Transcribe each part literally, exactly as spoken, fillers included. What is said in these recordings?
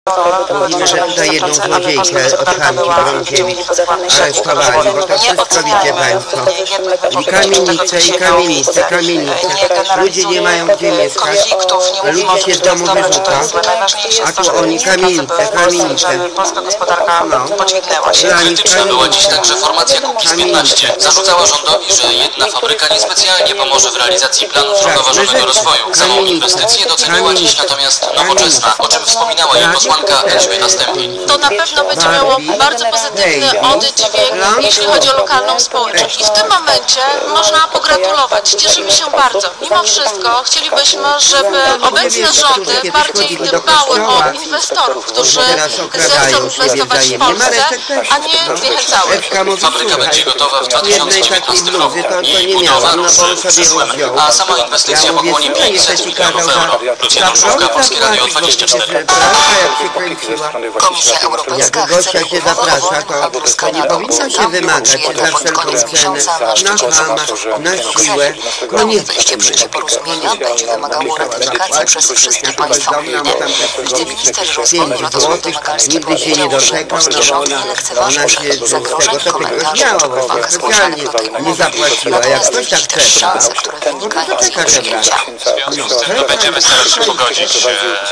Mówimy, że tutaj jedną złodziejkę od Hanki Bronkiewicz aresztowali, bo to wszystko wiecie Państwo. I kamienice, i kamienice, kamienice. Ludzie nie mają gdzie mieszkać, ludzie się z domu wyrzuca, a tu oni kamienice, kamienice. Polska gospodarka podźwignęła się. Krytyczna była dziś także formacja Kukiz piętnaście. Zarzucała rządowi, że jedna fabryka niespecjalnie pomoże w realizacji planu zrównoważonego rozwoju. Samą inwestycję doceniła dziś natomiast Nowoczesna, o czym wspominała jej posłanka Elżbieta Stępień. To na pewno będzie miało bardzo pozytywny oddźwięk, jeśli chodzi o lokalną społeczność. I w tym momencie można pogratulować. Cieszymy się bardzo. Mimo wszystko chcielibyśmy, żeby obecne rządy bardziej dbały o inwestorów, którzy zechcą inwestować w Polsce, a nie zniechęcały. Fabryka będzie gotowa w dwa tysiące dziewiętnastym roku. Jej budowa ruszy w przyszłym, a sama inwestycja pochłonie pięćset milionów euro. Lucja Nóżówka, Polskie Radio dwadzieścia cztery. Komisja Europejska chce się zaprasza, to, to nie powinno się wymagać za wszelką cenę na hamach, na siłę. No nie wejście w życie porozumienia będzie wymagało ratyfikacji przez wszystkie państwa unijne. Wiceminister rozwoju Radosław Domagalski powiedział, że polski rząd nie lekceważy wszelkich zagrożeń, komentarzy czy uwag zgłoszonych do tej umowy. Natomiast widzi też szanse, które wynikają z jej przyjęcia. W związku z tym no, będziemy starać się pogodzić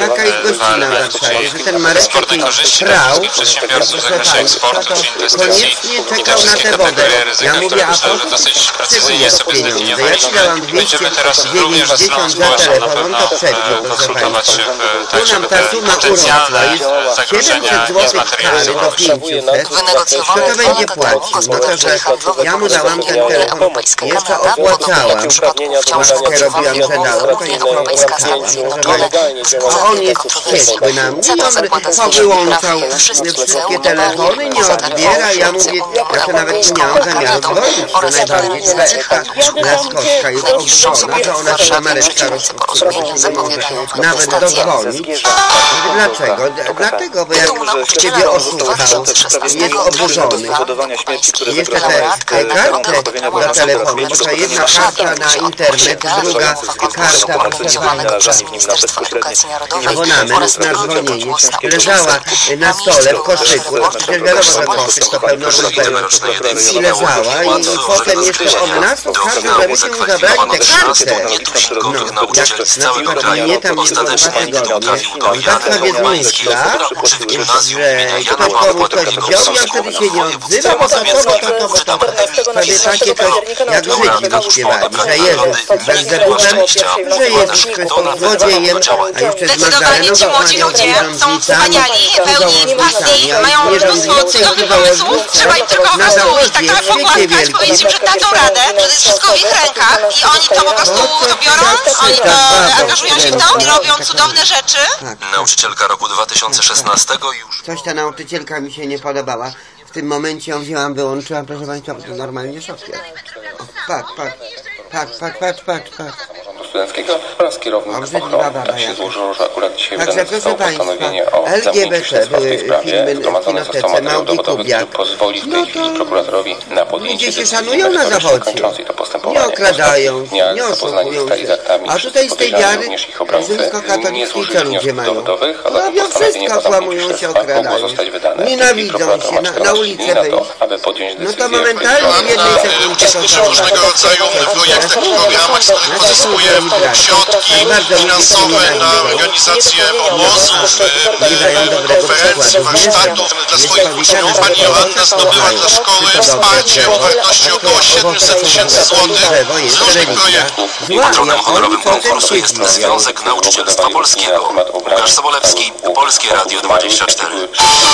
e, sporne korzyści dla wszystkich przedsiębiorców w zakresie eksportu czy inwestycji i te wszystkie kategorie ryzyka, które myślę, że dosyć precyzyjnie sobie zdefiniowaliśmy. Będziemy teraz również ze stroną społeczną na pewno e, konsultować się w tak, żeby te potencjalne zagrożenia nie zmaterializowały. Wynegocjowane dwa lata temu gospodarcze i handlowe porozumienie Unia Europejska-Kanada, podobnie jak w przypadku wciąż negocjowanej umowy Unia Europejska-Stany Zjednoczone, wzbudzenie kontrowersji. CETA zakłada zniesienie praw wszystkich ceł do barierów poza odbiera, ja mówię, ja to nawet nie miałam zamiaru dzwonić, to najbardziej Laskowska jest ogrzona, że ona się Ameryka nawet dozwoli. Dlaczego? Dlatego, bo jak ciebie oszukał, jest oburzony. Jeszcze te karty do telefonu, bo to jedna karta na internet, druga karta organizowanego przez Ministerstwo Edukacji Narodowej abonament na dzwonienie leżała na stole w koszyku, przecież wiadomo, że koszyk to pełnogrupowy i leżała i potem jeszcze od nas każdy, żebyśmy mu zabrali tę kartę. No, jak na przykład mnie tam nie było dwa tygodnie, i tak sobie zmyśla, że ktoś komuś coś wziął, ja wtedy się nie odzywa, bo to, to, bo to, to, bo to, sobie takie coś jak Żydzi wyśpiewali, że Jezus z Belzebubem, że Jezus Chrystus złodziejem, a jeszcze z Magdaleną ci młodzi ludzie są wspaniali, pełni pasji, mają mnóstwo cudownych pomysłów, trzeba im tylko po prostu ich tak trochę pogłaskać, powiedzieć im, że dadzą radę, że to jest wszystko w ich rękach i oni to po prostu to biorą, oni to angażują się w to i robią cudowne rzeczy. Nauczycielka roku dwa tysiące szesnastego już. Coś ta nauczycielka mi się nie podobała. W tym momencie ją wzięłam, wyłączyłam, proszę Państwa, to normalnie szokier. Patrz, patrz, patrz, patrz, patrz, patrz, patrz. Studenckiego oraz kierownik ochrony. Tak się złożyło, że akurat dzisiaj wydane zostało postanowienie o zamknięciu śledztwa w tej sprawie. Zgromadzone został materiał dowodowy, który pozwoli w tej chwili prokuratorowi na podjęcie decyzji kończącej to postępowanie. Nie okradają, nie oszukują się. A tutaj z tej wiary rzymskokatolickiej co ludzie mają? Robią wszystko, kłamują się, okradają. Nienawidzą się, na, na ulicę wyjść. No to momentalnie w jednej sekundzie to są różnego rodzaju projektach i programach, z których pozyskuje środki finansowe na organizację obozów, konferencji, warsztatów dla swoich uczniów. Pani Joanna zdobyła dla szkoły wsparcie o wartości około siedemset tysięcy złotych z różnych projektów. Patronem honorowym konkursu jest Związek Nauczycielstwa Polskiego. Łukasz Sobolewski, Polskie Radio dwadzieścia cztery.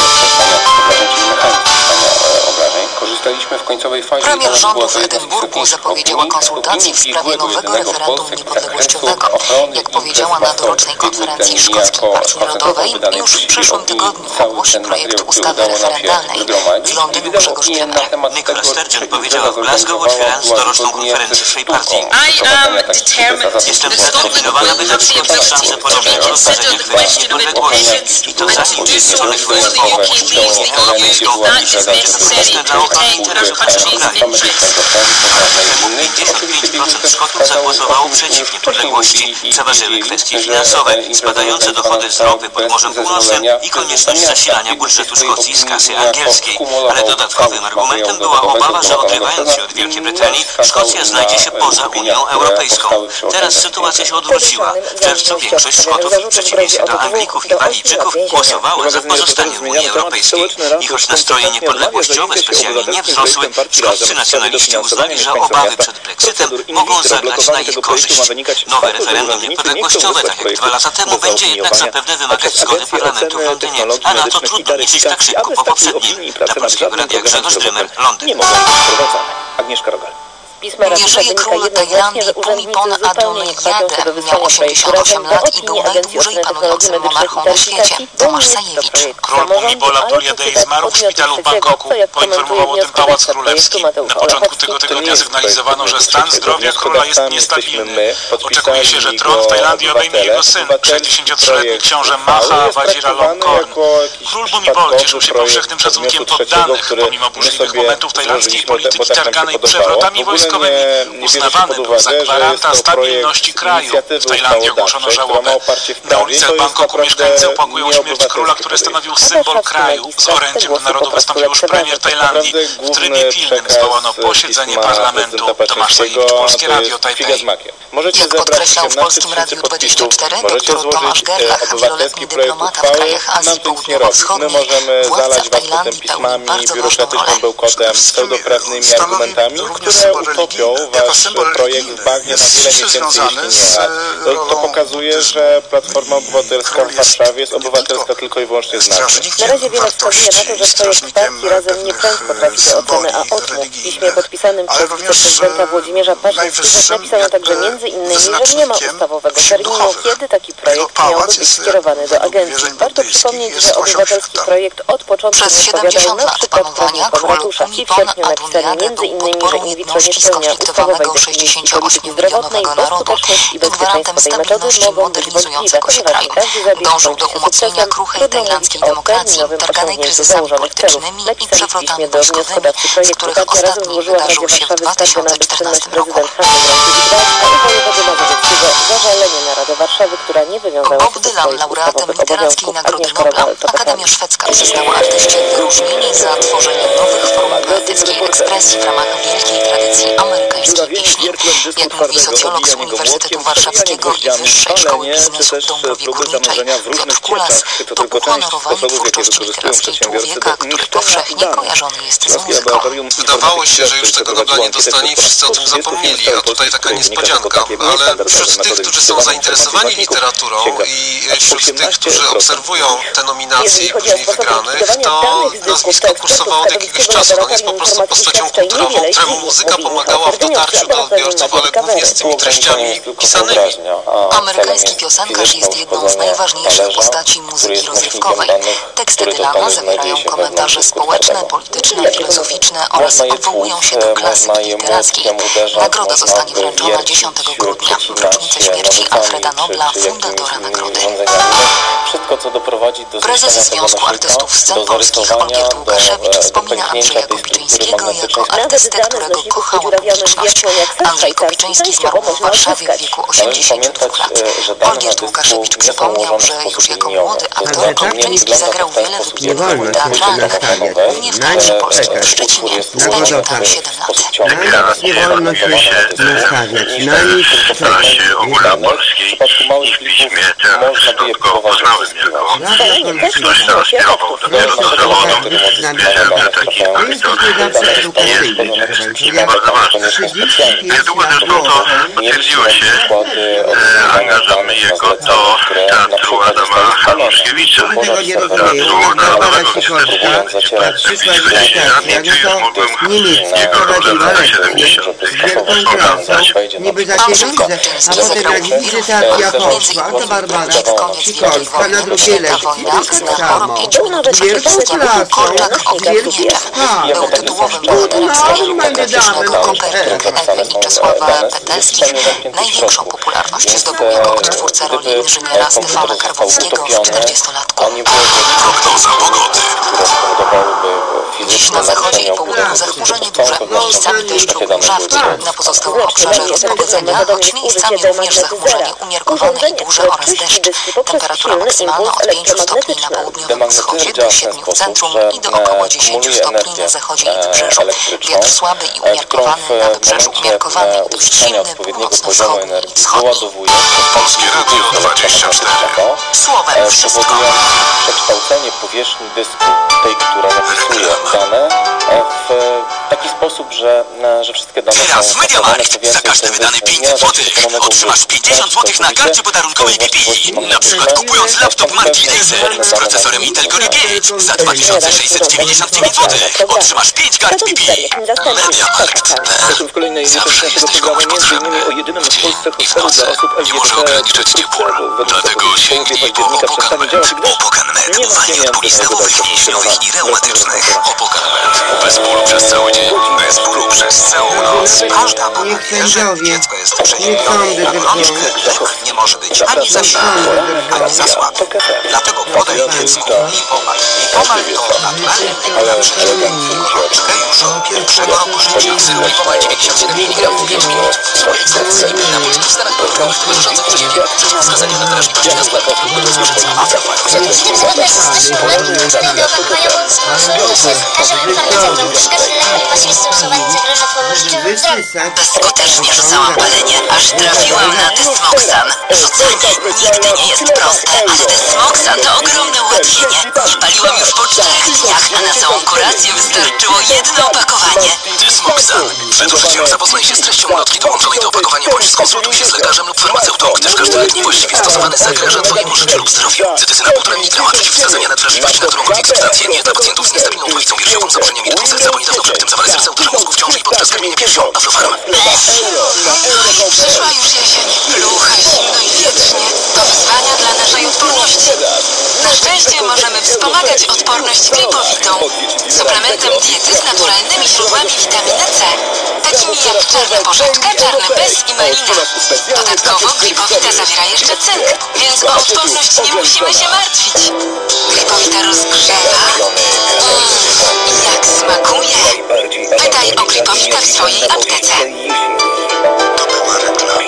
Korzystaliśmy w końcowej fazie. Premier rządu w Edynburgu zapowiedziała konsultacje w sprawie nowego referendum niepodległościowego. Jak powiedziała na dorocznej konferencji Szkockiej Partii Narodowej, już w przyszłym tygodniu ogłosi projekt ustawy referendalnej w Londynu Grzegorz Kremer. Nicola Sturgeon powiedziała w Glasgow, otwierając doroczną konferencję swojej partii. Jestem zdeterminowana, by dać Szkocji szansę ponownego rozważenia kwestii niepodległości. I to zanim zjednoczonych wojsk po Europejską Unię Europejską będzie korzystne dla Ukrainy. interesować się kraju. pięćdziesiąt pięć procent Szkotów zagłosowało przeciw niepodległości. Przeważyły kwestie finansowe, spadające dochody z ropy pod Morzem Północnym i konieczność zasilania budżetu Szkocji z kasy angielskiej. Ale dodatkowym argumentem była obawa, że odrywając się od Wielkiej Brytanii, Szkocja znajdzie się poza Unią Europejską. Teraz sytuacja się odwróciła. W czerwcu większość Szkotów, w przeciwieństwie do Anglików i Walijczyków, głosowała za pozostanie w Unii Europejskiej. I choć nastroje niepodległościowe specjalnie nie wzrosły, szkoccy nacjonaliści uznali, że obawy przed Brexitem mogą zagrać na ich korzyść. Nowe referendum niepodległościowe, tak jak dwa lata temu, będzie jednak zapewne wymagać zgody parlamentu w Londynie, a na to trudno liczyć tak szybko po poprzednim. Dla Polskiego Radia Grzegorz Drymer, Londyn. Agnieszka Rogal. Nie żyje król Tajlandii Bhumibol Adulyadej. Miał osiemdziesiąt osiem lat i był najdłużej panującym monarchą na świecie. Tomasz Sajewicz. Król Bhumibol Adulyadej zmarł w szpitalu w Bangkoku. Poinformował o tym Pałac Królewski. Na początku tego tygodnia sygnalizowano, że stan zdrowia króla jest niestabilny. Oczekuje się, że tron w Tajlandii obejmie jego syn, sześćdziesięciotrzyletni książę Maha Vajiralongkorn. Król Bhumibol cieszył się powszechnym szacunkiem poddanych, pomimo burzliwych momentów tajlandzkiej polityki targanej przewrotami wojskowymi. Uznawany był za gwaranta stabilności kraju. W Tajlandii ogłoszono żałobę. Na ulicach Bangkoku mieszkańcy opakują śmierć króla, który stanowił symbol kraju. Z orędziem do narodu wystąpił już premier Tajlandii. W trybie pilnym zwołano posiedzenie parlamentu. Tomasz Sajewicz, Polskie Radio, Tajpej. Jak podkreślał w Polskim Radiu dwadzieścia cztery dr Tomasz Gerlach, wieloletni dyplomata w krajach Azji Południowo-Wschodniej, władca w Tajlandii pełni bardzo ważną rolę. pseudoprawnymi argumentami, które utopią wasz projekt w bagnie na wiele miesięcy, jeśli nie lat. To, to pokazuje, że Platforma Obywatelska w Warszawie jest obywatelska tylko i wyłącznie z nazwy. Na razie wiele wskazuje na to, że projekt partii Razem nieprędko trafi do oceny, a odmów w piśmie podpisanym przez wiceprezydenta Włodzimierza Patrzewskiego napisano także między innymi, że nie ma ustawowego terminu, kiedy taki projekt miałby być skierowany do agencji. Warto przypomnieć, że obywatelski projekt od początku Przez siedemdziesiąt lat panowania król Bhumibol Adulyadej był podporą jedności skonfliktowanego sześćdziesięcioośmiomilionowego narodu i był gwarantem stabilności modernizującego się kraju. Dążył do umocnienia kruchej tajlandzkiej demokracji, targanej kryzysami politycznymi i przewrotami wojskowymi, z których ostatni wydarzył się w dwa tysiące czternastym roku. Bob Dylan, laureatem literackiej Nagrody Nobla, Akademia Szwedzka przyznała artyście wyróżnienie za tworzenie nowych form poetyckiej ekspresji w ramach wielkiej tradycji amerykańskiej pieśni. Jak mówi socjolog z Uniwersytetu Warszawskiego i Wyższej Szkoły Biznesu w Dąbrowie Górniczej Piotr Kulas, to uhonorowanie twórczości literackiej człowieka, który powszechnie kojarzony jest z muzyką. Wydawało się, że już tego Nobla nie dostanie i wszyscy o tym zapomnieli, a tutaj taka niespodzianka. Ale wśród tych, którzy są zainteresowani literaturą i wśród tych, którzy obserwują te nominacje i później wygranych, to nazwisko kursowało od jakiegoś czasu. On jest po prostu postacią kulturową, któremu muzyka pomagała w dotarciu do odbiorców, ale głównie z tymi treściami pisanymi. Amerykański piosenkarz jest jedną z najważniejszych postaci muzyki rozrywkowej. Teksty Dylana zawierają komentarze społeczne, polityczne, filozoficzne oraz odwołują się do klasyki literackiej. Nagroda zostanie wręczona dziesiątego grudnia, w rocznicę śmierci Alfreda Nobla, fundatora nagrody. Prezes Związku Artystów Scen Polskich Olgierd Łukaszewicz wspomina Andrzeja Kopiczyńskiego jako artystę, którego kochała publiczność. Andrzej Kopiczyński zmarł w Warszawie w wieku osiemdziesięciu dwóch lat. Olgierd Łukaszewicz przypomniał, że już jako młody aktor Kopiczyński zagrał wiele wybitnych ról teatralnych, głównie w Teatrze Polskim w Szczecinie. Spędził tam siedem lat. Nie wolno się nastawiać na nic. W prasie ogólnopolskiej i w piśmie teatrystów go poznałem jako ktoś nas kierował dopiero do zawodu. Wiedziałem, że taki aktor jest przede wszystkim bardzo ważny. Niedługo zresztą to potwierdziło się e, angażem jego do Teatru Adama Hanuszkiewicza, Teatru Narodowego niestety. czterdzieści lat nie już mogłem jego rolę w latach siedemdziesiątych oglądać. Niby za pieniądze, a potem jak widzę teatria poszła, to Barbara Sikorska na drugiej lekcji to samo. Wielką klasą, wielki skład. Był tytułowym bohaterem serialu patriotycznego Kopernik Ewy i Czesława Petelskich. Największą popularność zdobył jako odtwórca roli inżyniera Stefana Karwowskiego w czterdziestolatku. Prognoza pogody. Dziś na zachodzie i południu Zachmurzenie duże, miejscami deszcz lub mrzawki. Na pozostałym obszarze rozpogodzenia, choć miejscami również zachmurzenie umiarkowane i duże oraz deszcz. Temperatura maksymalna od pięciu stopni na południowym wschodzie do siedmiu w centrum i do około dziesięciu stopni na zachodzie i wybrzeżu. Wiatr słaby i umiarkowany, na wybrzeżu umiarkowany, dość silny, północno-wschodni i wschodni. Polskie Radio dwadzieścia cztery. Słowem wszystko. Przekształcenie powierzchni dysku, tej, która zapisuje dane, w taki sposób, że, że wszystkie dane Teraz są w MediaMarkt za każde wydane pięćset złotych otrzymasz pięćdziesiąt złotych na karcie podarunkowej B P I. Na przykład kupując laptop marki Razer z procesorem Intel Core i pięć za dwa tysiące sześćset dziewięćdziesiąt dziewięć złotych otrzymasz pięć kart B P I. MediaMarkt. Zawsze jesteś komuś potrzebny. W dzień i w nocy nie może ograniczać cię ból. Dlatego sięgnij po Opokan Med. Opokan Med uwalnia od bóli stawowych, mięśniowych i reumatycznych. Opokan Med. Bez bólu przez cały dzień, bez bólu przez całą noc. Każda mama wie, że dziecko jest przeziębione, a rączkę lek nie może być ani za silny, ani za słaby. Dlatego podaj dziecku Lipomal. Lipomal to naturalny lek na przeziębienie. Gorączkę już od pierwszego roku życia. Syrop Lipomal dziewięćdziesiąt siedem miligramów w pięć minut. Swoje ekstrakcje i na pulsu w stanach porodkowych towarzyszących wcześniej. Przed wskazaniem na drażliwości na składkę produktu zwierzęcego. Zgodnie z zastrzeżeniami metody opakowania bądź sponsoruje się z lekarzem lub farmaceutą przy kaszle właściwie stosowanie zagrożeń zdrowia. Bezskutecznie rzucałam palenie, aż trafiłam na Desmoxan. Rzucanie nigdy nie jest proste, ale Desmoxan to ogromne ułatwienie. Nie paliłam już po czterech dniach, a na całą kurację wystarczyło jedno opakowanie. Desmoxan. Przed użyciem zapoznaj się z treścią ulotki dołączonej do opakowania bądź skonsultuj się z lekarzem lub farmaceutą, gdyż każdy lek niewłaściwie stosowany zagraża twojemu życiu lub zdrowiu. Cytyzyna półtora miligrama przeciwwskazania na drażliwość na którą konflikt substancje nie dla pacjentów z niestabilną tłowicą piersiową, zaburzeniami rytmu serca, bo niedawno przebytym zawale serca, uderza mózgu w ciąży i podczas karmienia piersią. Aflofarm. Przyszła już jesień. Plucha, zimno i wietrznie. To wyzwania dla naszej odporności. Na szczęście możemy wspomagać odporność glipowitą. Suplementem diety z naturalnymi źródłami witaminy C. Takimi jak czarna porzeczka, czarny bez i malina. Dodatkowo glipowita zawiera jeszcze cynk, więc o odporność nie musimy się martwić. Glipowita rozgrzewa. Mm, jak smakuje. Pytaj o glipowita w swojej aptece. To była reklama.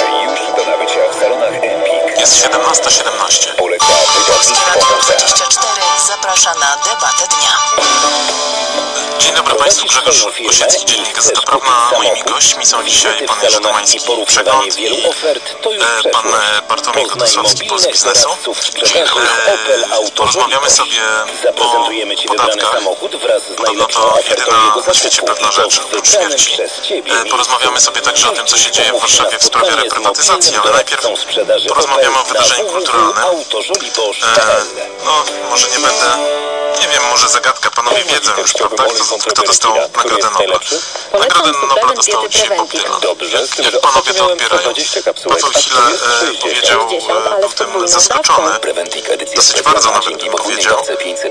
Jest siedemnasta siedemnaście. Polskie Radio dwadzieścia cztery zaprasza na debatę dnia. Dzień dobry Państwu, Grzegorz Osiecki, Dziennik Gazeta Prawna. Moimi gośćmi są dzisiaj pan Jerzy Domański, Przegląd i e, pan Bartłomiej Gotosławski, Puls Biznesu. E, porozmawiamy sobie o podatkach. Podobno to jedyna na świecie pewna rzecz oprócz śmierci. E, porozmawiamy sobie także o tym, co się dzieje w Warszawie w sprawie reprywatyzacji, ale najpierw porozmawiamy o wydarzeniu kulturalnym. E, no, może nie będę... Nie wiem, może zagadka, panowie wiedzą już, prawda? Kto, kto dostał Nagrodę Nobla? Nagrodę Nobla dostał dzisiaj Bob Dylan. Jak panowie to odbierają? Paweł Chwilę e, powiedział, e, był tym zaskoczony. Dosyć bardzo nawet bym powiedział. E, i,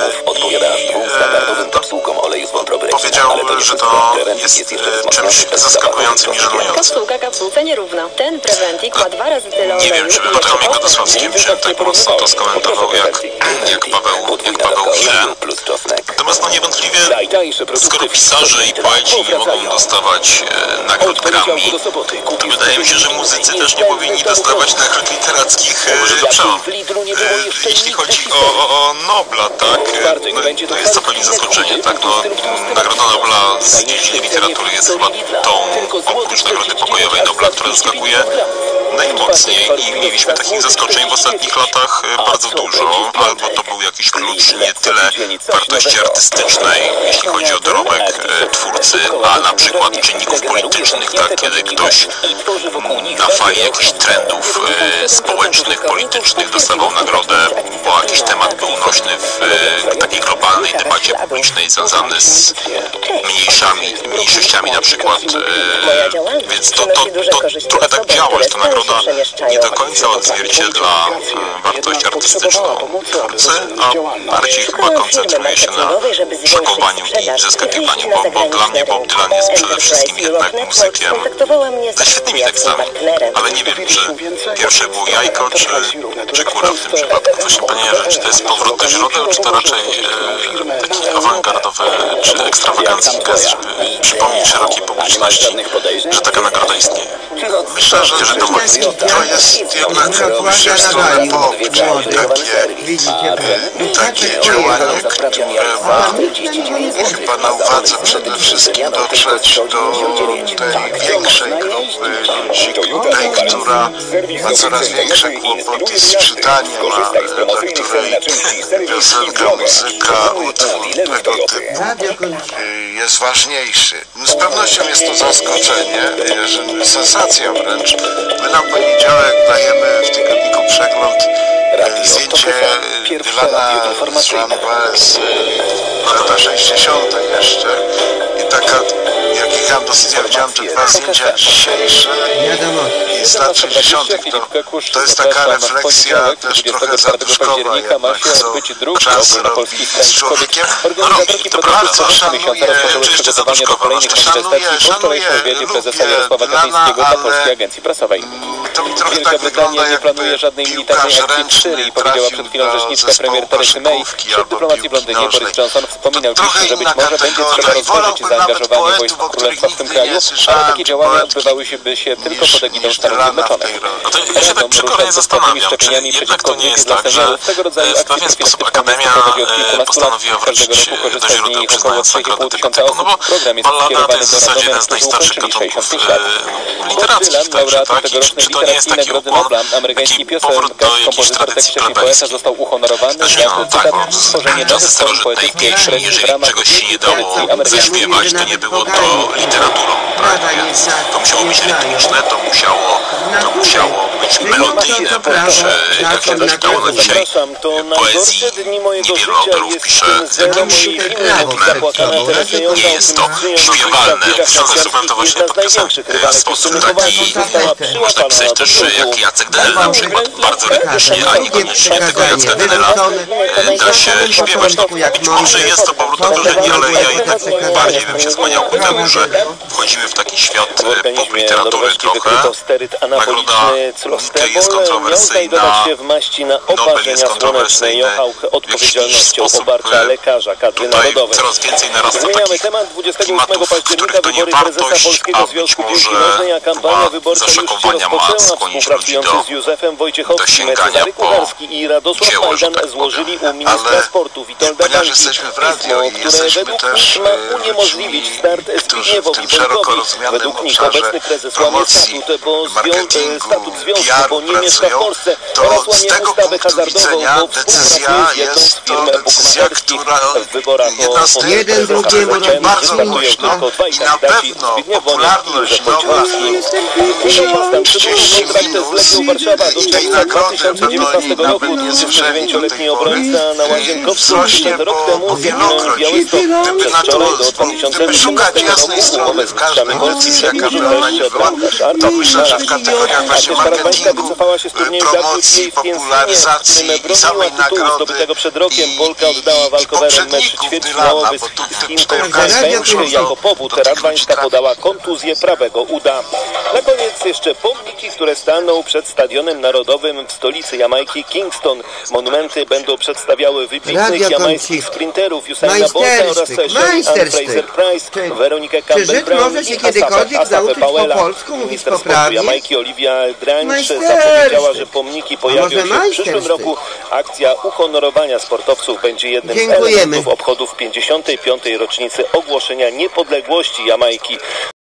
e, powiedział, że to jest e, czymś zaskakującym i żenującym. Nie wiem, czy Bartłomiej Gotosławski tak mocno to skomentował, jak, jak Paweł, jak Paweł Chwilę. Natomiast no niewątpliwie, skoro pisarze i poeci nie mogą dostawać e, nagród Grammy, to wydaje mi się, że muzycy też nie powinni dostawać nagród literackich e, przełom. E, jeśli chodzi o, o, o Nobla, tak, e, no, to jest to pewnie zaskoczenie, tak, no, Nagroda Nobla z dziedziny literatury jest chyba tą, oprócz Nagrody Pokojowej Nobla, która zaskakuje najmocniej i mieliśmy takich zaskoczeń w ostatnich latach bardzo dużo, albo to był jakiś klucz nie tyle wartości artystycznej, jeśli chodzi o dorobek e, twórcy, a na przykład czynników politycznych, tak, kiedy ktoś na fali jakichś trendów e, społecznych, politycznych dostawał nagrodę, bo jakiś temat był nośny w e, takiej globalnej debacie publicznej związany z mniejszami, mniejszościami na przykład, e, więc to, to, to trochę tak działa, że ta nagroda nie do końca odzwierciedla e, wartość artystyczną twórcy, a bardziej chyba koncentruje się na szokowaniu i zaskakiwaniu, bo, bo dla mnie Bob Dylan jest przede wszystkim jednak muzykiem ze świetnymi tekstami, ale nie wiem, czy pierwsze było jajko, czy, czy kura w tym przypadku. Właśnie, panie Jerzy, czy to jest powrót do źródeł, czy to raczej e, taki awangardowy, czy ekstrawagancki gest, żeby przypomnieć szerokiej publiczności, że taka nagroda istnieje? Myślę, że to, to jest jednak pójście w stronę pop, czyli takie, takie działanie, które ma chyba na uwadze przede wszystkim dotrzeć do tej większej grupy ludzi, tej, która ma coraz większe kłopoty z czytaniem, a dla której piosenka, muzyka, utwór tego typu jest ważniejszy. Z pewnością jest to zaskoczenie, sensacja wręcz. My na poniedziałek dajemy w tygodniku Przegląd zdjęcie Dylana z Runway z lata sześćdziesiąte jeszcze i taka, jak jechałem do studia, widziałem te dwa zdjęcia dzisiejsze i z lat sześćdziesiątych to, to jest taka refleksja też trochę zaduszkowa jednak, co czas robi z człowiekiem. No robi, to prawda, co szanuję, czy jeszcze zaduszkowa? szanuję, szanuję, lubię Dylana, ale to mi trochę tak wygląda, jakby piłkarz ręczny trafił do zespołu koszykówki albo piłki nożnej. To trochę inna kategoria i wolałbym nawet poetów, o których nigdy nie słyszałem, czy poetki, niż Dylana w tej roli. No to ja się tak przekornie zastanawiam, czy jednak to nie jest tak, że w pewien sposób Akademia postanowiła wrócić do źródeł, przyznając nagrodę tego typu. No bo ballada to jest w zasadzie jeden z najstarszych gatunków literackich także, tak? I czy, czy to nie jest taki ukłon, taki powrót do jakiejś tradycji plebejskiej? Znaczy, no tak, bo czasy starożytnej pieśni, jeżeli czegoś się nie dało zaśpiewać, to nie było to literaturą, tak? Więc to musiało być rytmiczne, to musiało, to musiało być melodyjne, bądź jak się doczytało na dzisiaj poezji, niewielu autorów pisze z jakimś rytmem i nie jest to śpiewalne. Książę Superman to właśnie podpisał w sposób taki, można pisać też jak Jacek Denel na przykład, bardzo rytmicznie, a niekoniecznie tego Jacka Denela da się śpiewać. No, być może jest to powrót do korzeni, ale ja jednak bardziej bym się skłaniał ku temu, że wchodzimy w taki świat pop literatury trochę. Nagroda jest kontrowersyjna, Nobel jest kontrowersyjny w jakiś sposób. Tutaj coraz więcej narasta takich klimatów, w których to nie wartość, a być może próba zaszokowania ma skłonić ludzi do, do sięgania po dzieło, że tak powiem. Ale ponieważ jesteśmy w radio i jesteśmy też ludźmi, którzy w tym szeroko rozumianym obszarze promocji, marketingu, P R-u pracują, to z tego punktu widzenia decyzja jest to decyzja, która jedna z tych, która będzie bardzo głośno i na pewno popularność nowa trzydzieści minut i tej nagrody pewno nawet nie słyszeli do tej pory, wzrośnie po wielokroć. Gdyby na to, gdyby szukać jasnej strony w każdej decyzji, jaka by ona nie była, to myślę, że w kategoriach właśnie marketingu, promocji, popularyzacji i samej nagrody i, i, i poprzedników Dylana, bo tu w tej okazji dużo jako powód Radwańska podała kontuzję prawego uda. Na koniec jeszcze pomniki, które staną przed Stadionem Narodowym w stolicy Jamajki Kingston. Monumenty będą przedstawiały wybitnych jamańskich sprinterów Usaina Bolta oraz Shelly Fraser Price, Weronikę Campbell-Brown i Asafę Powella. Minister sportu Jamajki Olivia Dranch zapowiedziała, że pomniki pojawią się w przyszłym roku. Akcja uhonorowania sportowców będzie jednym z elementów obchodów pięćdziesiątej piątej rocznicy ogłoszenia niepodległości Jamajki.